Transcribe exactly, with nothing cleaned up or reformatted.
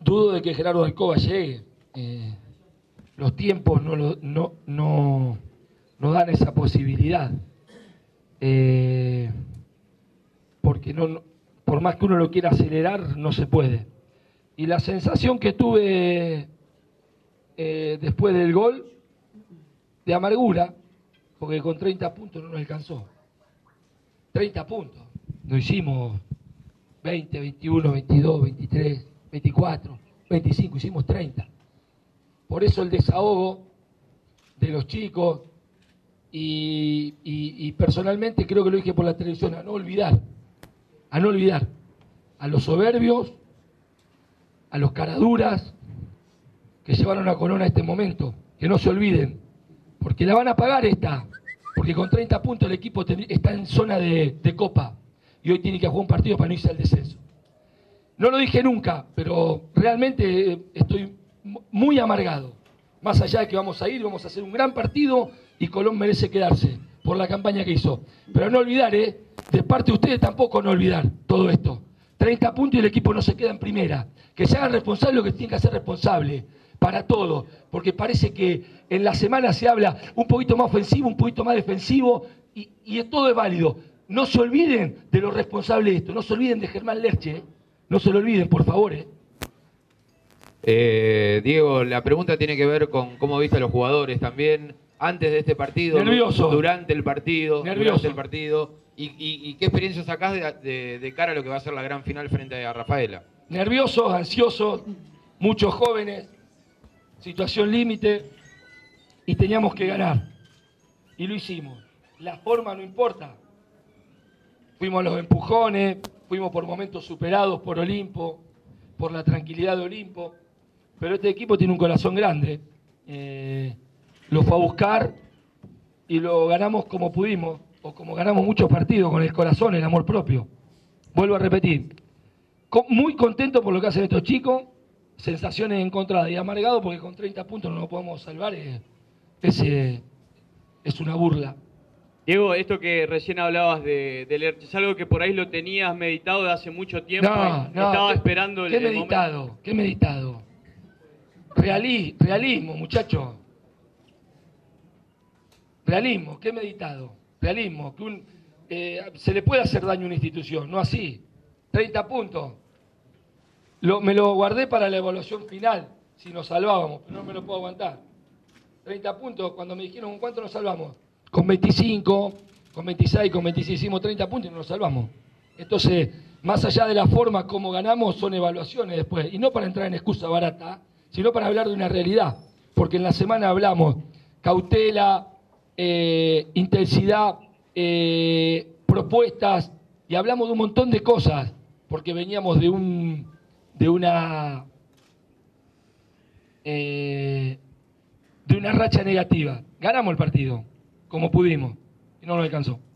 dudo de que Gerardo Alcoba llegue. Eh, los tiempos no, lo, no, no, no dan esa posibilidad. Eh, porque no, por más que uno lo quiera acelerar, no se puede. Y la sensación que tuve eh, después del gol, de amargura, porque con treinta puntos no nos alcanzó. treinta puntos. No hicimos veinte, veintiuno, veintidós, veintitrés, veinticuatro, veinticinco, hicimos treinta. Por eso el desahogo de los chicos y, y, y personalmente creo que lo dije por la televisión, a no olvidar, a no olvidar a los soberbios, a los caraduras que llevaron a Colón a este momento, que no se olviden, porque la van a pagar esta, porque con treinta puntos el equipo está en zona de, de copa y hoy tiene que jugar un partido para no irse al descenso. No lo dije nunca, pero realmente estoy muy amargado. Más allá de que vamos a ir, vamos a hacer un gran partido y Colón merece quedarse por la campaña que hizo. Pero no olvidar, ¿eh? De parte de ustedes tampoco no olvidar todo esto. treinta puntos y el equipo no se queda en primera. Que se hagan responsables lo que tienen que hacer responsable para todo. Porque parece que en la semana se habla un poquito más ofensivo, un poquito más defensivo y, y todo es válido. No se olviden de los responsables de esto. No se olviden de Germán Lerche, ¿eh? No se lo olviden, por favor, ¿eh? Eh, Diego, la pregunta tiene que ver con cómo viste a los jugadores también antes de este partido, nervioso, durante el partido, nervioso. durante el partido y, y, y qué experiencia sacás de, de, de cara a lo que va a ser la gran final frente a Rafaela. Nerviosos, ansiosos, muchos jóvenes, situación límite y teníamos que ganar y lo hicimos. La forma no importa. Fuimos a los empujones, fuimos por momentos superados por Olimpo, por la tranquilidad de Olimpo. Pero este equipo tiene un corazón grande, eh, lo fue a buscar y lo ganamos como pudimos, o como ganamos muchos partidos, con el corazón, el amor propio. Vuelvo a repetir, muy contento por lo que hacen estos chicos, sensaciones encontradas y amargado porque con treinta puntos no nos podemos salvar, eh, es, eh, es una burla. Diego, esto que recién hablabas de, de Lerche, ¿es algo que por ahí lo tenías meditado de hace mucho tiempo? No, no, estaba ¿qué, esperando el, ¿qué el meditado? momento. ¿Qué meditado? Reali, realismo, muchachos. Realismo, ¿qué meditado? Realismo, que un, eh, se le puede hacer daño a una institución, no así. treinta puntos. Lo, me lo guardé para la evaluación final, si nos salvábamos, pero no me lo puedo aguantar. treinta puntos, cuando me dijeron ¿con cuánto nos salvamos? Con veinticinco, con veintiséis, con veintiséis, hicimos treinta puntos y no nos salvamos. Entonces, más allá de la forma como ganamos, son evaluaciones después. Y no para entrar en excusa barata, sino para hablar de una realidad. Porque en la semana hablamos cautela, eh, intensidad, eh, propuestas, y hablamos de un montón de cosas, porque veníamos de un de una eh, de una racha negativa. Ganamos el partido, como pudimos, y no nos alcanzó.